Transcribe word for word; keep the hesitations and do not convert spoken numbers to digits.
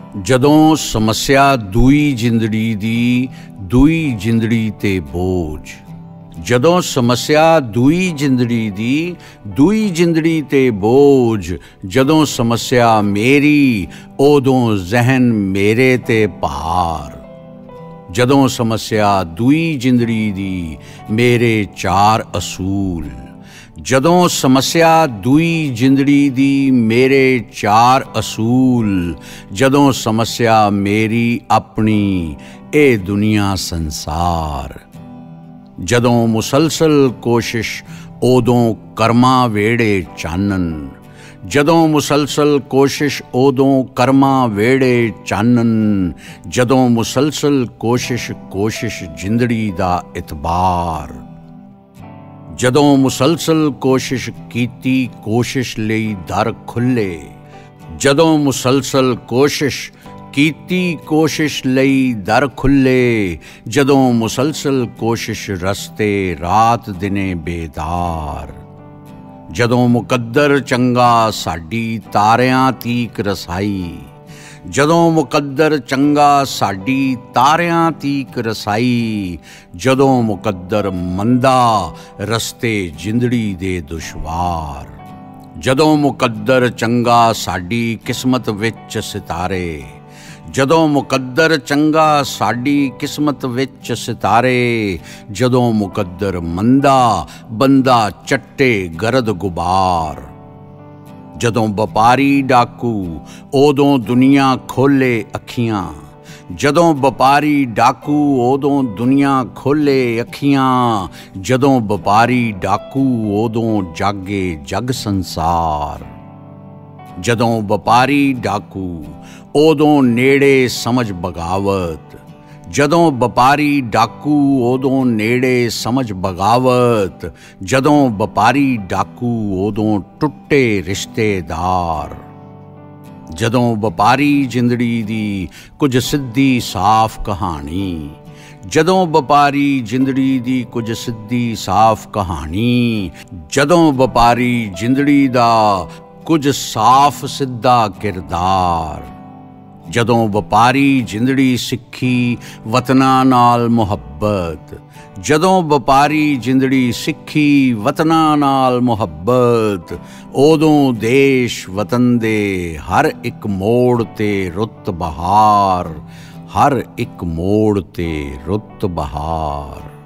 ਜਦੋਂ ਸਮੱਸਿਆ ਦੂਈ ਜ਼ਿੰਦੜੀ ਦੀ ਦੂਈ ਜ਼ਿੰਦੜੀ ਤੇ ਬੋਝ। ਜਦੋਂ ਸਮੱਸਿਆ ਦੂਈ ਜ਼ਿੰਦੜੀ ਦੀ ਦੂਈ ਜ਼ਿੰਦੜੀ ਤੇ ਬੋਝ। ਜਦੋਂ ਸਮੱਸਿਆ ਮੇਰੀ ਉਦੋਂ ਜ਼ਹਿਨ ਮੇਰੇ ਤੇ ਭਾਰ। ਜਦੋਂ ਸਮੱਸਿਆ ਦੂਈ ਜ਼ਿੰਦੜੀ ਦੀ ਮੇਰੇ ਚਾਰ ਅਸੂਲ। ਜਦੋਂ ਸਮੱਸਿਆ ਦੂਈ ਜ਼ਿੰਦੜੀ ਦੀ ਮੇਰੇ ਚਾਰ ਅਸੂਲ। ਜਦੋਂ ਸਮੱਸਿਆ ਮੇਰੀ ਆਪਣੀ ਇਹ ਦੁਨੀਆ ਸੰਸਾਰ। ਜਦੋਂ ਮੁਸਲਸਲ ਕੋਸ਼ਿਸ਼ ਉਦੋਂ ਕਰਮਾਂ ਵੇੜੇ ਚਾਨਣ। ਜਦੋਂ ਮੁਸਲਸਲ ਕੋਸ਼ਿਸ਼ ਉਦੋਂ ਕਰਮਾਂ ਵੇੜੇ ਚਾਨਣ। ਜਦੋਂ ਮੁਸਲਸਲ ਕੋਸ਼ਿਸ਼ ਕੋਸ਼ਿਸ਼ ਜ਼ਿੰਦੜੀ ਦਾ ਇਤਬਾਰ। ਜਦੋਂ ਮੁਸਲਸਲ ਕੋਸ਼ਿਸ਼ ਕੀਤੀ ਕੋਸ਼ਿਸ਼ ਲਈ ਦਰ ਖੁੱਲੇ। ਜਦੋਂ ਮੁਸਲਸਲ ਕੋਸ਼ਿਸ਼ ਕੀਤੀ ਕੋਸ਼ਿਸ਼ ਲਈ ਦਰ ਖੁੱਲੇ। ਜਦੋਂ ਮੁਸਲਸਲ ਕੋਸ਼ਿਸ਼ ਰਸਤੇ ਰਾਤ ਦਿਨੇ ਬੇਦਾਰ। ਜਦੋਂ ਮੁਕੱਦਰ ਚੰਗਾ ਸਾਡੀ ਤਾਰਿਆਂ ਤੀਕ ਰਸਾਈ। ਜਦੋਂ ਮੁਕੱਦਰ ਚੰਗਾ ਸਾਡੀ ਤਾਰਿਆਂ ਤੀਕ ਰਸਾਈ। ਜਦੋਂ ਮੁਕੱਦਰ ਮੰਦਾ ਰਸਤੇ ਜ਼ਿੰਦੜੀ ਦੇ ਦੁਸ਼ਵਾਰ। ਜਦੋਂ ਮੁਕੱਦਰ ਚੰਗਾ ਸਾਡੀ ਕਿਸਮਤ ਵਿੱਚ ਸਿਤਾਰੇ। ਜਦੋਂ ਮੁਕੱਦਰ ਚੰਗਾ ਸਾਡੀ ਕਿਸਮਤ ਵਿੱਚ ਸਿਤਾਰੇ। ਜਦੋਂ ਮੁਕੱਦਰ ਮੰਦਾ ਬੰਦਾ ਚੱਟੇ ਗਰਦ ਗੁਬਾਰ। ਜਦੋਂ ਵਪਾਰੀ ਡਾਕੂ ਉਦੋਂ ਦੁਨੀਆ ਖੋਲੇ ਅੱਖੀਆਂ। ਜਦੋਂ ਵਪਾਰੀ ਡਾਕੂ ਉਦੋਂ ਦੁਨੀਆ ਖੋਲੇ ਅੱਖੀਆਂ। ਜਦੋਂ ਵਪਾਰੀ ਡਾਕੂ ਉਦੋਂ ਜਾਗੇ ਜਗ ਸੰਸਾਰ। ਜਦੋਂ ਵਪਾਰੀ ਡਾਕੂ ਉਦੋਂ ਨੇੜੇ ਸਮਝ ਬਗਾਵਤ। ਜਦੋਂ ਵਪਾਰੀ ਡਾਕੂ ਉਦੋਂ ਨੇੜੇ ਸਮਝ ਬਗਾਵਤ। ਜਦੋਂ ਵਪਾਰੀ ਡਾਕੂ ਉਦੋਂ ਟੁੱਟੇ ਰਿਸ਼ਤੇਦਾਰ। ਜਦੋਂ ਵਪਾਰੀ ਜ਼ਿੰਦੜੀ ਦੀ ਕੁਝ ਸਿੱਧੀ ਸਾਫ਼ ਕਹਾਣੀ। ਜਦੋਂ ਵਪਾਰੀ ਜ਼ਿੰਦੜੀ ਦੀ ਕੁਝ ਸਿੱਧੀ ਸਾਫ਼ ਕਹਾਣੀ। ਜਦੋਂ ਵਪਾਰੀ ਜ਼ਿੰਦੜੀ ਦਾ ਕੁਝ ਸਾਫ਼ ਸਿੱਧਾ ਕਿਰਦਾਰ। ਜਦੋਂ ਵਪਾਰੀ ਜ਼ਿੰਦੜੀ ਸਿੱਖੀ ਵਤਨਾਂ ਨਾਲ ਮੁਹੱਬਤ। ਜਦੋਂ ਵਪਾਰੀ ਜ਼ਿੰਦੜੀ ਸਿੱਖੀ ਵਤਨਾਂ ਨਾਲ ਮੁਹੱਬਤ। ਉਦੋਂ ਦੇਸ਼ ਵਤਨ ਦੇ ਹਰ ਇੱਕ ਮੋੜ ਤੇ ਰੁੱਤ ਬਹਾਰ। ਹਰ ਇੱਕ ਮੋੜ ਤੇ ਰੁੱਤ ਬਹਾਰ।